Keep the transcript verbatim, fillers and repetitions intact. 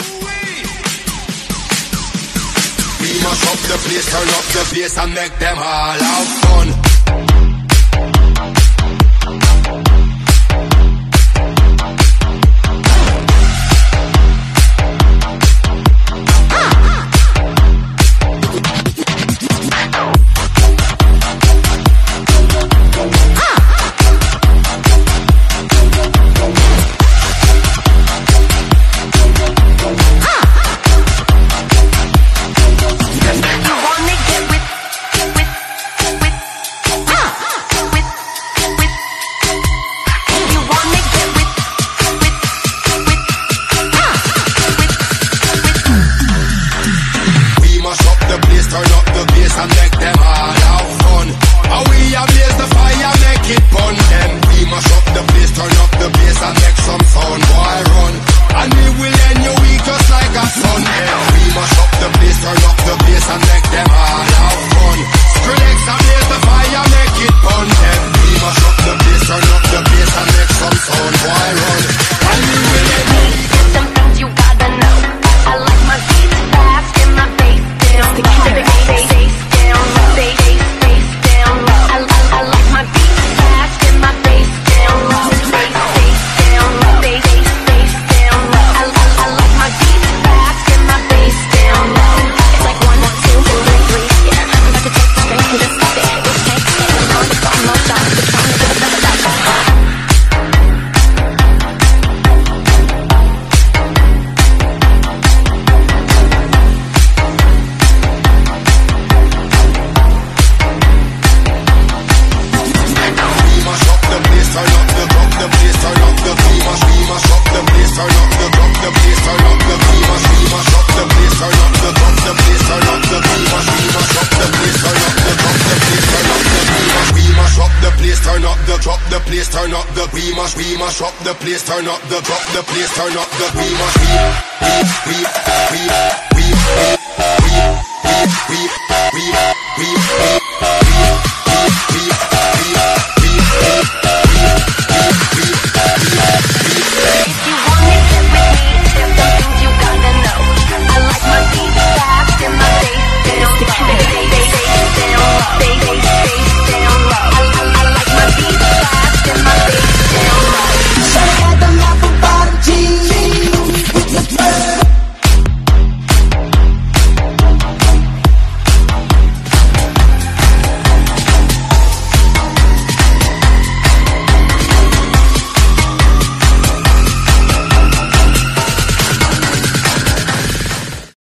We mash up the place, turn up the bass and make them all have fun. Turn up the bass and make them all have fun. And we ablaze the fire, make it burn them. We mash up the place, turn up the bass and make some sound, boy run. And we will end your week just like a Sunday. We mash up the place, turn up the bass and make them all have fun. Skrillex ablaze the fire, make it burn them. We mash up the place, turn up the bass and make some sound, boy run. And we will end your week. Some things you gotta know. I like my beat fast and my bass down low. Bass down low. Bass, bass down low. I, I, I like my beat fast and my bass down low. Bass, bass down low. Bass, bass, bass down low. I, I, I like my beat fast and my bass down low. It's like one, two, three, three. Yeah, I'm about to take the string and just stop it. It takes it. I'm on the phone, no stop. It's time to get another stop. Place, turn up the we mash, we mash up the place, turn up the drop the place, turn up the we mash, we we we we we we we we we we we